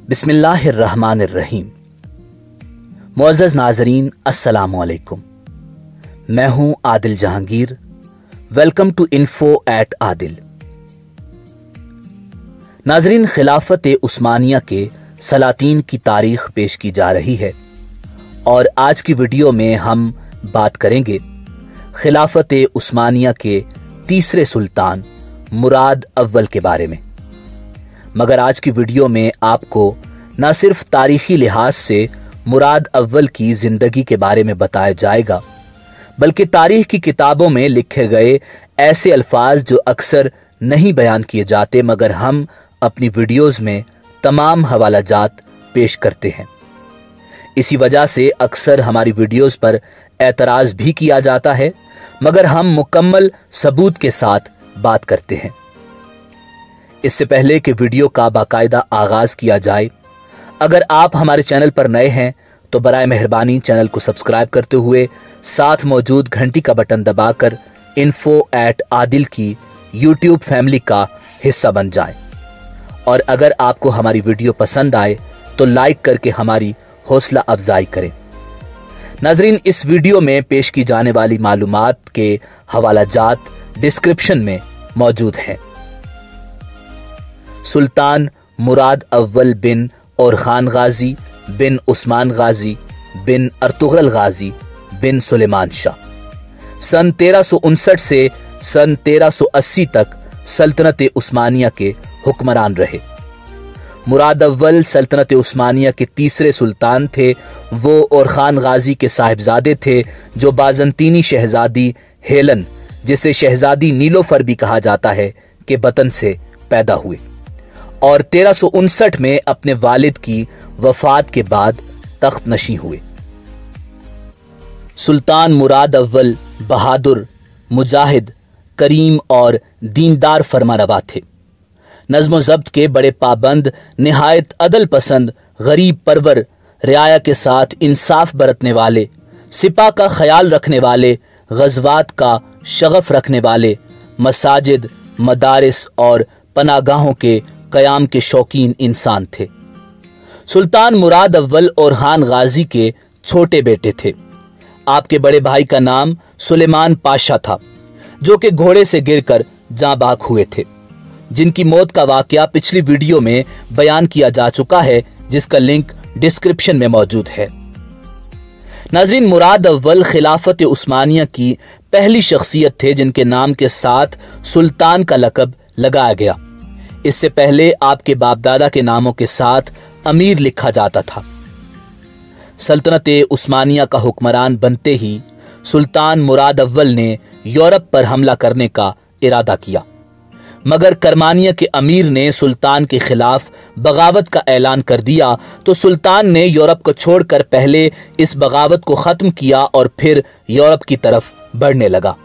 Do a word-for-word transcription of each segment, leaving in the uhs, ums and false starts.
बिस्मिल्लाहिर्रहमानिर्रहीम। मुअज़्ज़ज़ नाज़रीन, अस्सलामु अलैकुम। मैं हूं Adil Jahangir. Welcome to info at Adil. नाज़रीन, खिलाफत उस्मानिया के सलातीन की तारीख पेश की जा रही है और आज की वीडियो में हम बात करेंगे खिलाफत उस्मानिया के तीसरे सुल्तान मुराद अव्वल के बारे में। मगर आज की वीडियो में आपको न सिर्फ तारीखी लिहाज से मुराद अव्वल की जिंदगी के बारे में बताया जाएगा, बल्कि तारीख की किताबों में लिखे गए ऐसे अल्फाज जो अक्सर नहीं बयान किए जाते, मगर हम अपनी वीडियोस में तमाम हवाला जात पेश करते हैं। इसी वजह से अक्सर हमारी वीडियोस पर एतराज़ भी किया जाता है, मगर हम मुकम्मल सबूत के साथ बात करते हैं। इससे पहले कि वीडियो का बाकायदा आगाज किया जाए, अगर आप हमारे चैनल पर नए हैं तो बराए मेहरबानी चैनल को सब्सक्राइब करते हुए साथ मौजूद घंटी का बटन दबाकर इन्फो एट आदिल की यूट्यूब फैमिली का हिस्सा बन जाएं। और अगर आपको हमारी वीडियो पसंद आए तो लाइक करके हमारी हौसला अफजाई करें। नाज़रीन, इस वीडियो में पेश की जाने वाली मालूमात के हवाला जात डिस्क्रिप्शन में मौजूद हैं। सुल्तान मुराद अव्वल बिन और खान गाजी बिन उस्मान गाजी बिन अर्तुगरल गाजी बिन सुलेमान शाह सन तेरह सौ उनसठ से सन तेरह सौ अस्सी तक सल्तनत उस्मानिया के हुक्मरान रहे। मुराद अव्वल सल्तनत उस्मानिया के तीसरे सुल्तान थे। वो और खान गाजी के साहिबजादे थे जो बाज़ंतीनी शहजादी हेलन, जिसे शहजादी नीलोफर भी कहा जाता है, के बतन से पैदा हुए और तेरह सौ उनसठ में अपने वालिद की वफात के बाद तख्त नशी हुए। सुल्तान मुराद अव्वल बहादुर, मुजाहिद, करीम और दीनदार फरमारवा थे। नज़्म ज़ब्त के बड़े पाबंद, निहायत अदल पसंद, गरीब परवर, रियाया के साथ इंसाफ बरतने वाले, सिपा का ख्याल रखने वाले, गज़वात का शगफ रखने वाले, मसाजिद, मदारिस और पनागाहों के क़याम के शौकीन इंसान थे। सुल्तान मुराद अव्वल और खान गाजी के छोटे बेटे थे। आपके बड़े भाई का नाम सुलेमान पाशा था, जो कि घोड़े से गिरकर जाँ बाक हुए थे, जिनकी मौत का वाकया पिछली वीडियो में बयान किया जा चुका है, जिसका लिंक डिस्क्रिप्शन में मौजूद है। नाज़रीन, मुराद अव्वल खिलाफत उस्मानिया की पहली शख्सियत थे जिनके नाम के साथ सुल्तान का लक़ब लगाया गया। इससे पहले आपके बाप दादा के नामों के साथ अमीर लिखा जाता था। सल्तनत उस्मानिया का हुक्मरान बनते ही सुल्तान मुराद अव्वल ने यूरोप पर हमला करने का इरादा किया, मगर करमानिया के अमीर ने सुल्तान के खिलाफ बगावत का ऐलान कर दिया तो सुल्तान ने यूरोप को छोड़कर पहले इस बगावत को ख़त्म किया और फिर यूरोप की तरफ बढ़ने लगा।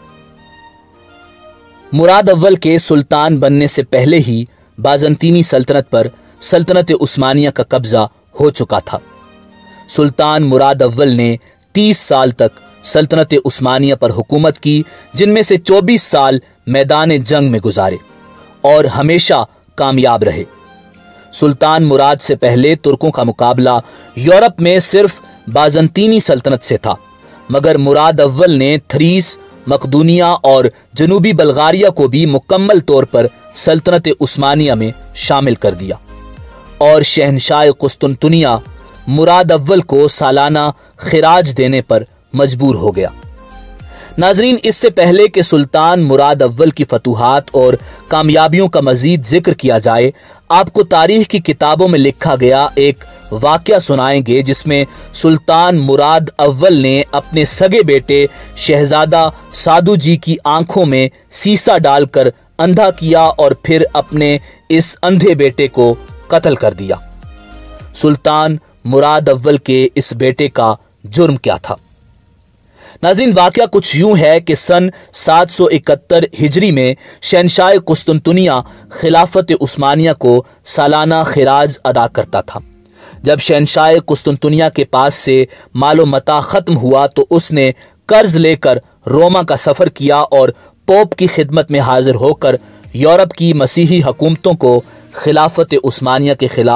मुराद अव्वल के सुल्तान बनने से पहले ही बाज़ंतीनी सल्तनत पर सल्तनत उस्मानिया का कब्जा हो चुका था। सुल्तान मुराद अव्वल ने तीस साल तक सल्तनत उस्मानिया पर हुकूमत की, जिनमें से चौबीस साल मैदान जंग में गुजारे और हमेशा कामयाब रहे। सुल्तान मुराद से पहले तुर्कों का मुकाबला यूरोप में सिर्फ बाज़ंतीनी सल्तनत से था, मगर मुराद अव्वल ने थ्रीस, मकदूनिया और जनूबी बल्गारिया को भी मुकम्मल तौर पर सल्तनत उस्मानिया में शामिल कर दिया और शहनशाह कुस्तुनतुनिया मुराद अव्वल को सालाना खिराज देने पर मजबूर हो गया। नाजरीन, इससे पहले कि सुल्तान मुराद अव्वल की फतूहात और कामयाबियों का मजीद जिक्र किया जाए, आपको तारीख की किताबों में लिखा गया एक वाक़या सुनाएंगे जिसमें सुल्तान मुराद अव्वल ने अपने सगे बेटे शहजादा सादू जी की आंखों में सीसा डालकर अंधा किया और फिर अपने इस अंधे बेटे को कत्ल कर दिया। सुल्तान मुराद अव्वल के इस बेटे का जुर्म क्या था? नाज़रीन, वाक़या कुछ यूं है कि सन सात सौ इकहत्तर हिजरी में शहनशाह कुस्तुनतुनिया खिलाफत उस्मानिया को सालाना खिराज अदा करता था। जब शहनशाह कुस्तुनतुनिया के पास से मालो मता ख़त्म हुआ तो उसने कर्ज लेकर रोमा का सफ़र किया और पोप की खिदमत में हाजिर होकर यूरोप की मसीही हुकूमतों को खिलाफत उस्मानिया के खिलाफ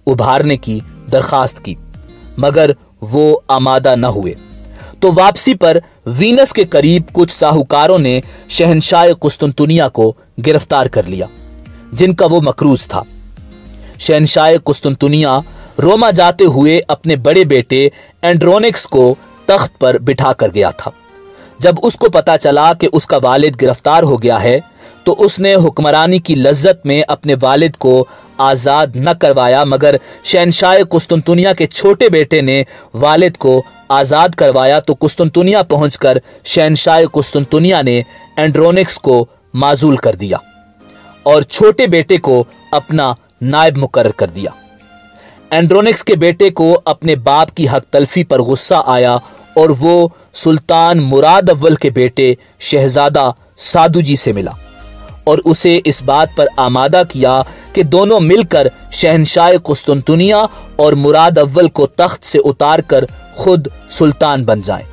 उभारने की दरखास्त की, मगर वो आमादा न हुए। तो वापसी पर वीनस के करीब कुछ साहूकारों ने शहंशाह कुस्तुनतुनिया को गिरफ्तार कर लिया, जिनका वो मकरूज था। शहंशाह कुस्तुनतुनिया रोमा जाते हुए अपने बड़े बेटे एंड्रोनिक्स को तख्त पर बिठा कर गया था। जब उसको पता चला कि उसका वालिद गिरफ्तार हो गया है, तो उसने हुक्मरानी की लज्जत में अपने वालिद को आज़ाद न करवाया, मगर शहंशाह कुस्तुनतुनिया के छोटे बेटे ने वालिद को आज़ाद करवाया। तो कुस्तुनतुनिया पहुंचकर शहंशाह कुस्तुनतुनिया ने एंड्रोनिक्स को माजूल कर दिया और छोटे बेटे को अपना नायब मुकर्रर कर दिया। एंड्रोनिक्स के बेटे को अपने बाप की हक तलफी पर गुस्सा आया और वो सुल्तान मुराद अव्वल के बेटे शहजादा सादुजी से मिला और उसे इस बात पर आमादा किया कि दोनों मिलकर शहंशाह कुस्तुनतुनिया और मुराद अव्वल को तख्त से उतारकर खुद सुल्तान बन जाएं।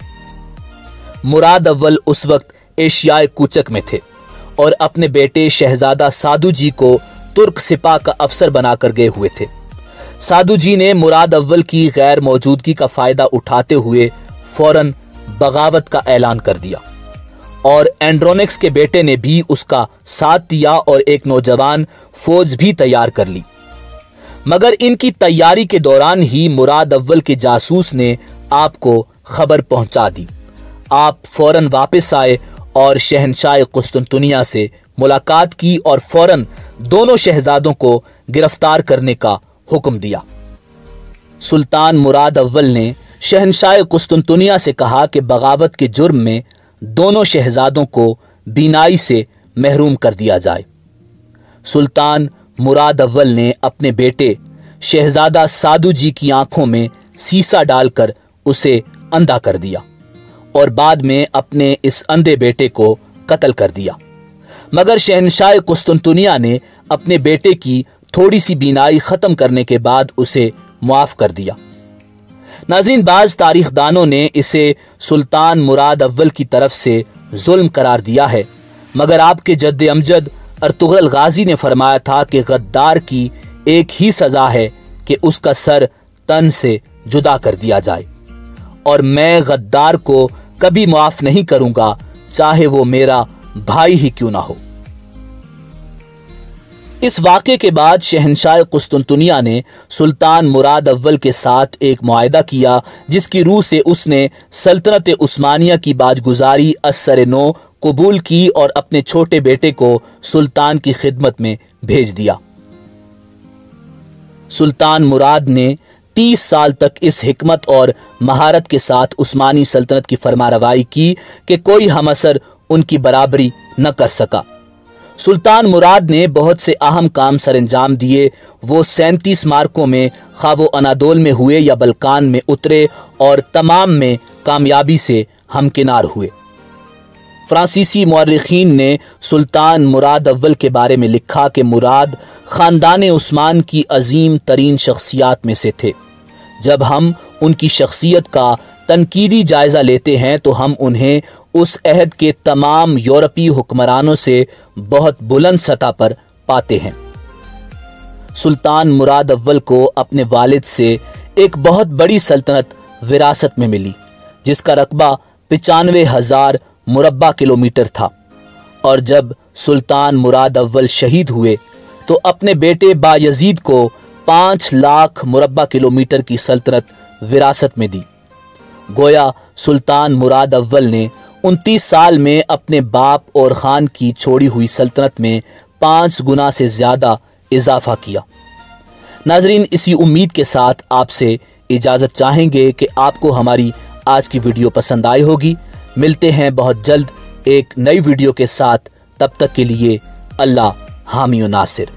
मुराद अव्वल उस वक्त एशियाई कूचक में थे और अपने बेटे शहजादा सादुजी को तुर्क सिपाह का अफसर बनाकर गए हुए थे। सादुजी ने मुराद अव्वल की गैर मौजूदगी का फायदा उठाते हुए फौरन बगावत का ऐलान कर दिया और एंड्रोनिक्स के बेटे ने भी उसका साथ दिया और एक नौजवान फौज भी तैयार कर ली। मगर इनकी तैयारी के दौरान ही मुराद अव्वल के जासूस ने आपको खबर पहुंचा दी। आप फौरन वापस आए और शहंशाह कुस्तुनतुनिया से मुलाकात की और फौरन दोनों शहजादों को गिरफ्तार करने का हुक्म दिया। सुल्तान मुराद अव्वल ने शहंशाह कुस्तुनतुनिया से कहा कि बगावत के जुर्म में दोनों शहजादों को बीनाई से महरूम कर दिया जाए। सुल्तान मुराद अव्वल ने अपने बेटे शहजादा सादुजी की आंखों में सीसा डालकर उसे अंधा कर दिया और बाद में अपने इस अंधे बेटे को कत्ल कर दिया। मगर शहंशाह कुस्तुनतुनिया ने अपने बेटे की थोड़ी सी बीनाई खत्म करने के बाद उसे मुआफ कर दिया। नाज़रीन, बाज तारीखदानों ने इसे सुल्तान मुराद अव्वल की तरफ से जुल्म करार दिया है, मगर आपके जद्द अमजद अर्तुगरुल गाजी ने फरमाया था कि गद्दार की एक ही सज़ा है कि उसका सर तन से जुदा कर दिया जाए और मैं गद्दार को कभी मुआफ नहीं करूंगा, चाहे वो मेरा भाई ही क्यों ना हो। इस वाक़े के बाद शहंशाह कुस्तुनतुनिया ने सुल्तान मुराद अव्वल के साथ एक मुआहदा किया, जिसकी रूह से उसने सल्तनत उस्मानिया की बाजगुजारी असर नो कबूल की और अपने छोटे बेटे को सुल्तान की खिदमत में भेज दिया। सुल्तान मुराद ने तीस साल तक इस हिकमत और महारत के साथ उस्मानी सल्तनत की फरमारवाई की कि कोई हमअसर उनकी बराबरी न कर सका। सुल्तान मुराद ने बहुत से अहम काम सरंजाम दिए। वो सैंतीस मार्कों में खा वो अनादोल में हुए या बल्कान में उतरे और तमाम में कामयाबी से हमकिनार हुए। फ्रांसीसी मुअर्रिखीन ने सुल्तान मुराद अव्वल के बारे में लिखा कि मुराद ख़ानदान उस्मान की अजीम तरीन शख्सियात में से थे। जब हम उनकी शख्सियत का तनकीदी जायज़ा लेते हैं तो हम उन्हें उस अहद के तमाम यूरोपीय हुक्मरानों से बहुत बुलंद सतह पर पाते हैं। सुल्तान मुराद अव्वल को अपने वालिद से एक बहुत बड़ी सल्तनत विरासत में मिली, जिसका रकबा पचानवे हजार मुरब्बा किलोमीटर था, और जब सुल्तान मुराद अव्वल शहीद हुए तो अपने बेटे बायजीद को पाँच लाख मुरब्बा किलोमीटर की सल्तनत विरासत में दी। गोया सुल्तान मुराद अव्वल ने उनतीस साल में अपने बाप और खान की छोड़ी हुई सल्तनत में पाँच गुना से ज़्यादा इजाफा किया। नाजरीन, इसी उम्मीद के साथ आपसे इजाज़त चाहेंगे कि आपको हमारी आज की वीडियो पसंद आई होगी। मिलते हैं बहुत जल्द एक नई वीडियो के साथ। तब तक के लिए अल्लाह हामी व नासिर।